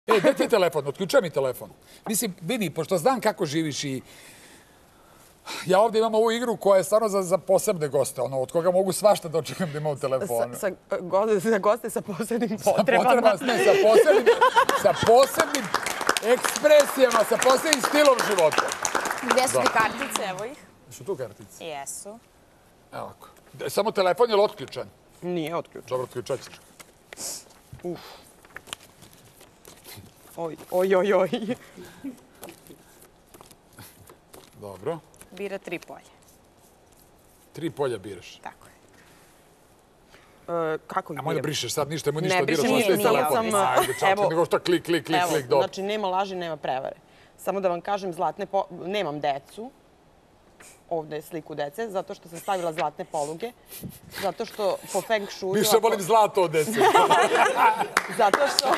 Gde ti je telefon? Otključaj mi telefon. Mislim, vidi, pošto znam kako živiš i ja ovdje imam ovu igru koja je stvarno za posebne goste, od koga mogu svašta da očekam da ima u telefonu. Za goste sa posebnim potrebama. Ne, sa posebnim ekspresijama, sa posebnim stilom života. Gde su ti kartice? Evo ih. Su tu kartice? Jesu. Evo ovako. Samo telefon je li otključan? Nije otključan. Dobro, otključat ćeš. Oj. Dobro. Bira 3 polja. 3 polja biraš. Tako je. Kako ih A moj da brišeš sad ništa, nemoj ništa Ne, diraš. brišem ništa, Telefon. samo sam, Ajde, čak, nego što klik, dobro. Znači, nema laži, nema prevare. Samo da vam kažem, nemam decu. Ovde je sliku dece, zato što sam stavila zlatne poluge. Zato što po feng shuiju... Više volim zlato od dece. Zato što...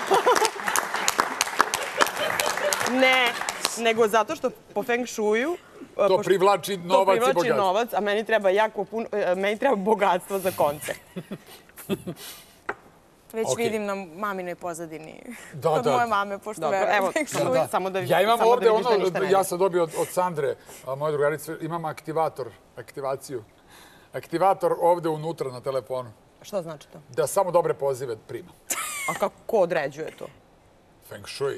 Ne, nego zato što po feng shuiju... To privlači novac i bogatstvo. To privlači novac, a meni treba meni treba bogatstvo za koncert. Već vidim na maminoj pozadini. Da. Kod moje mame, pošto verujem. Evo, samo da Ja imam ovde vidiš da ništa ne ja sam dobio od Sandre, moje drugarice, imam aktivaciju. Aktivator ovde unutra na telefonu. Što znači to? Da samo dobre pozive prima. A ko određuje to? Feng shui.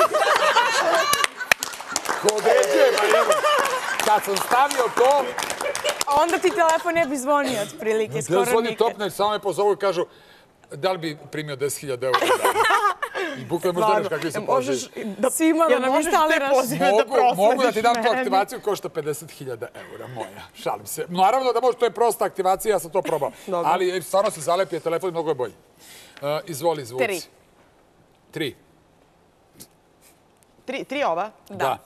Ko određuje, Marina? Kad sam stavio to... A onda ti telefon ne bi zvonio otprilike, skoro nikad. Oni topne, samo me pozovu i kažu da li bi primio 10.000 eura. I bukvalno možda neš kakvi su pozivi. Svima da možeš te pozive da prosleđiš. Mogu da ti dam tu aktivaciju, košta 50.000 eura moja. Šalim se. Naravno da može, to je prosta aktivacija, ja sam to probao. Ali stvarno se zalepio telefon i mnogo je bolji. Izvoli, zvuci. 3. 3 ova? Da.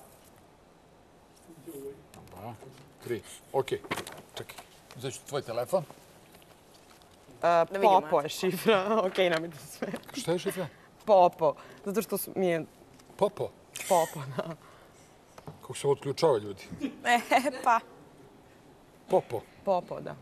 3. Okej. Čekaj. Uzet ću tvoj telefon. Popo je šifra. Okej, nemojte sve. Šta je šifra? Popo. Zato što mi je... Popo? Popo, da. Kako se odključava ljudi? Pa. Popo? Popo, da.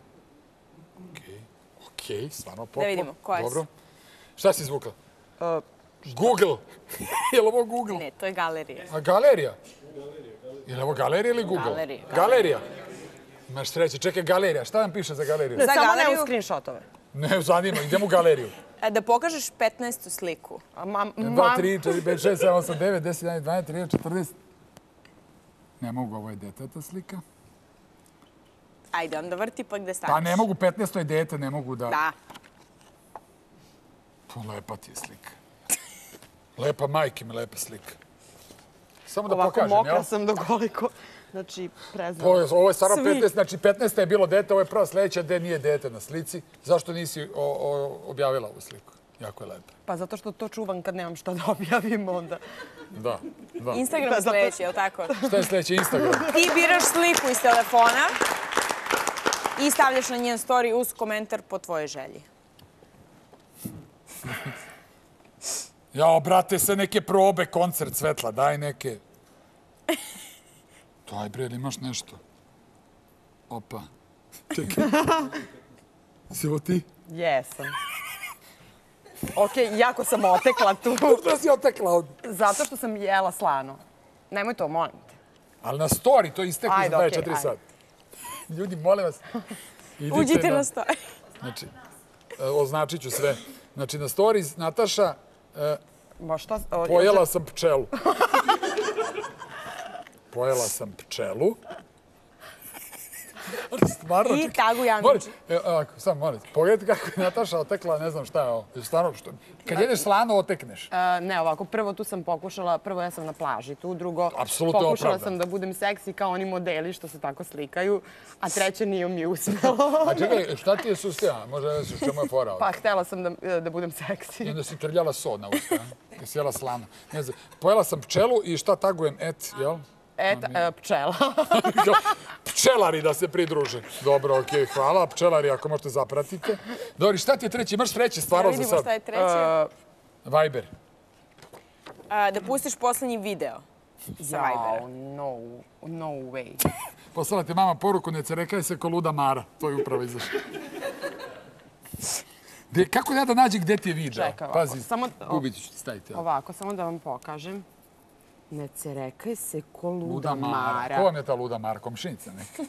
Okej, stvarno Popo. Da vidimo, koja Dobro. Šta si izvukla? Google. Je li ovo Google? Ne, to je galerija. A galerija? Je li ovo galerija ili Google? Galerija. Imaš sreće. Čekaj, galerija. Šta nam piše za galeriju? Samo ne u screenshotove. Ne, zanima. Idemo u galeriju. Da pokažeš 15. sliku. 2, 3, 4, 5, 6, 7, 8, 9, 10, 11, 12, 13, 14. Ne mogu, ovo je deteta slika. Ajde, onda vrti pa gde staviš. Pa ne mogu, 15. je dete, ne mogu da... Da. Lepa ti je slika. Lepa majke mi, lepa slika. Samo da pokažem, jel? Ovako mokra sam do koliko. Znači, preznam. Ovo je stvarno 15, znači 15. je bilo dete, ovo je prva sledeća gde nije dete na slici. Zašto nisi objavila ovu sliku? Jako je lepa. Pa zato što to čuvam kad nemam šta da objavim onda. Da. Instagram je sledeći, je li tako? Šta je sledeći Instagram? Ti biraš sliku iz telefona i stavljaš na njen story uz komentar po tvojoj želji. Jao, brate, sve neke probe, koncert, Svetla, daj neke. Daj, bre, imaš nešto? Opa. Čekaj. Si ovo ti? Jesam. Okej, jako sam otekla tu. Što si otekla ovdje? Zato što sam jela slano. Nemoj to, molim te. Ali na story to istekli za 24 sata. Ljudi, molim vas. Uđite na story. Znači, označit ću sve. Znači, na stories Nataša pojela sam pčelu. Pojela sam pčelu. I tagu Janković. Samo molim, pogledajte kako je Nataša otekla, ne znam šta je ovo. Kad jedeš slano, otekneš. Ne, ovako, prvo tu sam pokušala, prvo ja sam na plaži tu, drugo Apsolutno pokušala sam da budem seksi kao oni modeli što se tako slikaju, a treće nije mi uspelo. A čekaj, šta ti je sustila? Možda ne znaš čemu je fora ovdje. Pa htjela sam da budem seksi. I onda si trljala so na usta, i sjela slano. Ne znam, pojela sam pčelu i šta tagujem, jel? Pčela. Pčelari da se pridruže. Dobro, okej, hvala. Pčelari, ako možete zapratite. Dobri, šta ti je treći? Imaš treći stvarno za sad? Da vidimo šta je treće. Viber. Da pustiš poslednji video sa Vibera. No way. Poslala ti mama poruku, ne cerekaj se ko luda Mara. To je upravo izašlo. Kako ja da nađem gde ti je video? Čekaj, ovako. Pazi, gubit ću ti staviti. Ovako, samo da vam pokažem. Ne cerekaj se ko luda Mara. Ko vam je ta luda Mara? Komšinica neka?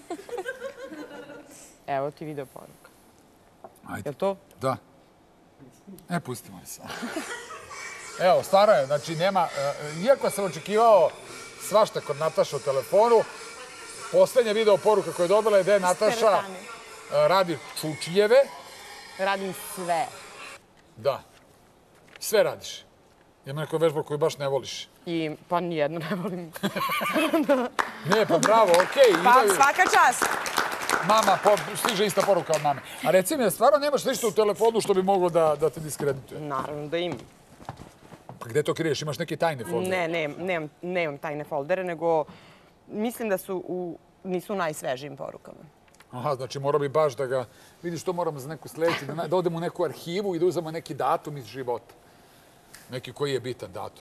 Evo ti video poruka. Ajde. Je li to? Da. Pustimo je sad. Evo, stvarno je, znači nema... Iako sam očekivao svašta kod Nataša u telefonu, poslednja video poruka koju je dobila je da je Nataša radi čučljeve. Radim sve. Da. Sve radiš. Ima neko vežba koju baš ne voliš. Pa nijedno ne volim. Ne, pa bravo, okej. Pa svaka čast. Mama, stiže ista poruka od mame. A reci mi, stvarno nemaš ništa u telefonu što bi moglo da te diskredituje? Naravno da imam. Pa gde to kriješ? Imaš neke tajne foldere? Ne, nemam tajne foldere, nego mislim da nisu u najsvežijim porukama. Aha, znači mora bi baš da ga... Vidiš, to moramo za neku sledeću, da odemo u neku arhivu i da uzemo neki datum iz života. Neki koji je bitan datum.